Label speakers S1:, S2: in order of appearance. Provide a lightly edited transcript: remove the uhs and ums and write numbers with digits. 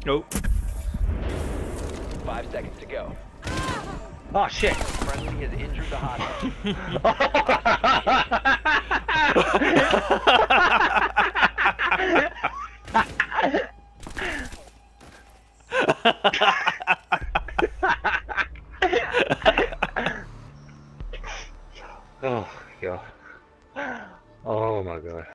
S1: Nope.
S2: 5 seconds to go.
S3: Oh shit.
S2: Friendly has injured the hostage.
S3: Oh god.